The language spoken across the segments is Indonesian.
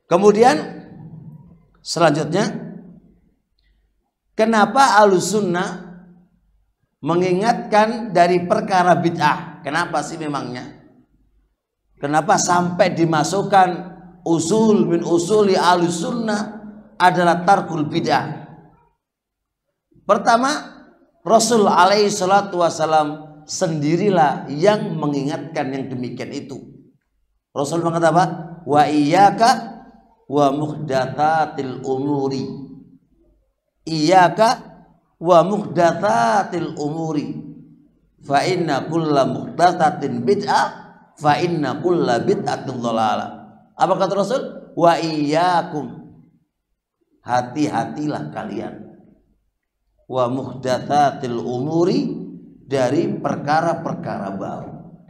Kemudian selanjutnya, kenapa Ahlussunnah mengingatkan dari perkara bid'ah? Kenapa sih memangnya? Kenapa sampai dimasukkan usul min usuli Ahlussunnah adalah tarkul bid'ah? Pertama, Rasul alaihi salatu wasalam sendirilah yang mengingatkan yang demikian itu. Rasul mengatakan apa? Wa iyyaka wa muhdatsatil umuri. Iyyaka wa muhdatsatil umuri. Fa inna kulla muhdatsatin bid'ah, fa inna kulla bid'atin dhalalah. Apa kata Rasul? Wa iyyakum. Hati-hatilah kalian. Wa muhdatsatil umuri, dari perkara-perkara baru.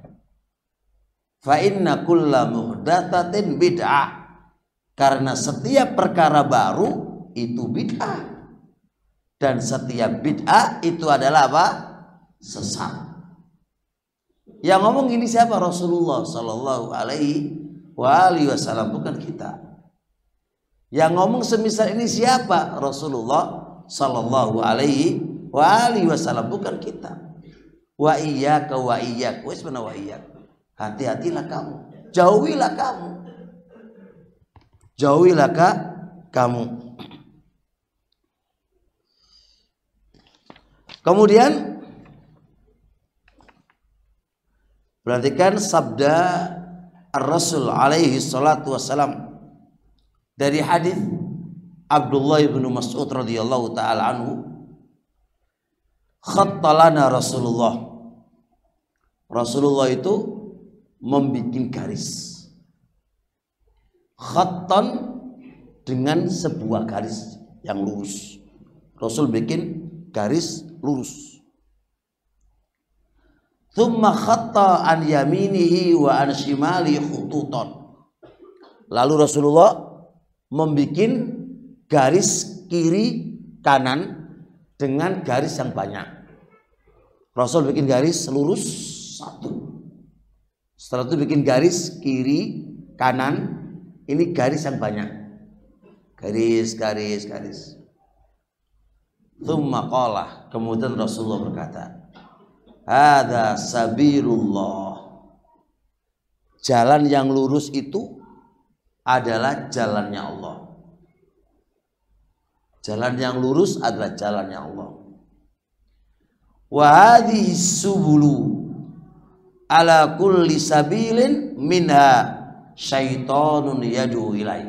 Fa inna kulla muhdatsatin bid'ah, karena setiap perkara baru itu bid'ah, dan setiap bid'ah itu adalah apa? Sesat. Yang ngomong ini siapa? Rasulullah sallallahu alaihi wasallam, bukan kita. Yang ngomong semisal ini siapa? Rasulullah sallallahu alaihi wasallam, bukan kita. Wa iyyaka wa iyyak, wis mana wa iyyak. Hati-hatilah kamu, jauhilah kamu. Jauhilah kamu. Kemudian perhatikan sabda Ar-Rasul alaihi salatu wassalam dari hadis Abdullah bin Mas'ud radhiyallahu taala anhu, khattalana Rasulullah itu membuat garis. Khattan dengan sebuah garis yang lurus. Rasul bikin garis lurus. Tsumma khatta an yaminihi wa an shimali khututan. Lalu Rasulullah membuat garis kiri kanan dengan garis yang banyak. Rasul bikin garis lurus satu. Setelah itu bikin garis kiri kanan, ini garis yang banyak. Garis. Tsumma qala, kemudian Rasulullah berkata, hadza sabilullah. Jalan yang lurus itu adalah jalannya Allah. Jalan yang lurus adalah jalannya Allah. Wa hadhihi subulu ala kulli sabilin minha syaitonun yadu ilai.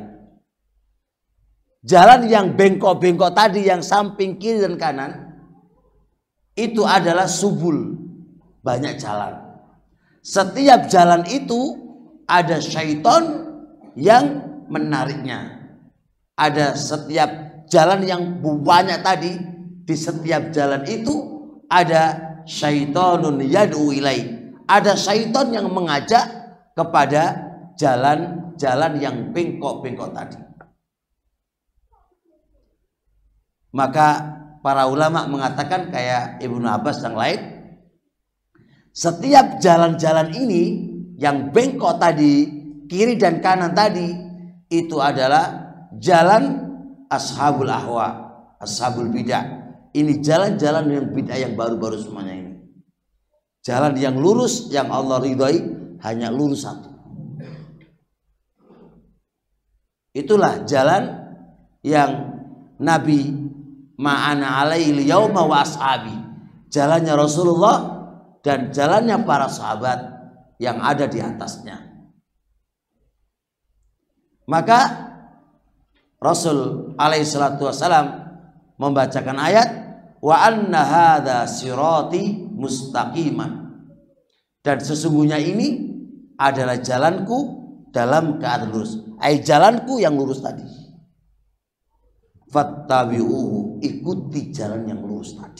Jalan yang bengkok-bengkok tadi, yang samping kiri dan kanan, itu adalah subul, banyak jalan. Setiap jalan itu ada syaiton yang menariknya. Ada setiap jalan yang banyak tadi, di setiap jalan itu ada syaitonun yadu ilai. Ada syaiton yang mengajak kepada jalan-jalan yang bengkok-bengkok tadi. Maka para ulama mengatakan, kayak Ibnu Abbas yang lain, setiap jalan-jalan ini yang bengkok tadi, kiri dan kanan tadi, itu adalah jalan ashabul ahwa, ashabul bidah. Ini jalan-jalan yang bidah, yang baru-baru semuanya ini. Jalan yang lurus, yang Allah ridhai, hanya lurus satu. Itulah jalan yang Nabi ma'ana alaihi yauma wa ashabi, jalannya Rasulullah dan jalannya para sahabat yang ada di atasnya. Maka Rasul alaihi salatu wassalam membacakan ayat wa anna hadza sirati mustaqiman, dan sesungguhnya ini adalah jalanku dalam keadaan lurus. Jalanku yang lurus tadi. Fattabi'uhu, ikuti jalan yang lurus tadi.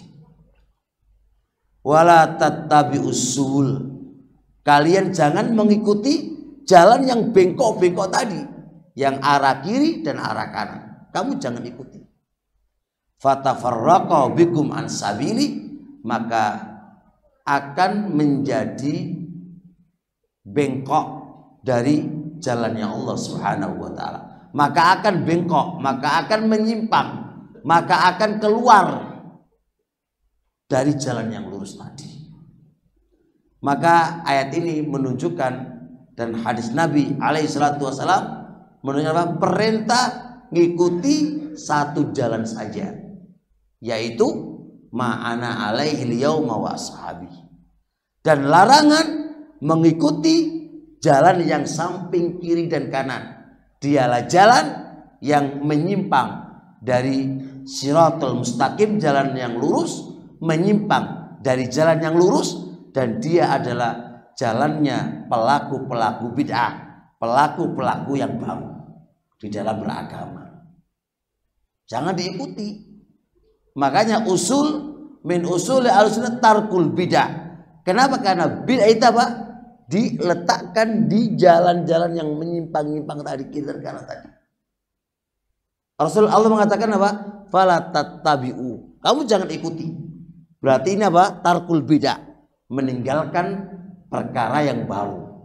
Wala tattabi'us subul, kalian jangan mengikuti jalan yang bengkok-bengkok tadi, yang arah kiri dan arah kanan. Kamu jangan ikuti. Fatafarraqa bikum an sabili, maka akan menjadi bengkok dari jalannya Allah Subhanahu wa taala. maka akan bengkok, maka akan menyimpang, maka akan keluar dari jalan yang lurus tadi. Maka ayat ini menunjukkan, dan hadis Nabi alaihi salatu wasalam menunjukkan perintah ngikuti satu jalan saja, yaitu ma'ana alaihi yauma wa ashabi, dan larangan mengikuti jalan yang samping kiri dan kanan. Dialah jalan yang menyimpang dari siratul mustaqim, jalan yang lurus, menyimpang dari jalan yang lurus, dan dia adalah jalannya pelaku-pelaku bid'ah, pelaku-pelaku yang baru di dalam beragama. Jangan diikuti. Makanya min usul al-sunnah tarkul bid'ah. Kenapa? Karena bid'ah itu apa? Diletakkan di jalan-jalan yang menyimpang-nyimpang tadi, kiri dan kanan tadi. Allah mengatakan apa? Fala tattabi'u. Kamu jangan ikuti. Berarti ini apa? Tarkul bid'ah, meninggalkan perkara yang baru.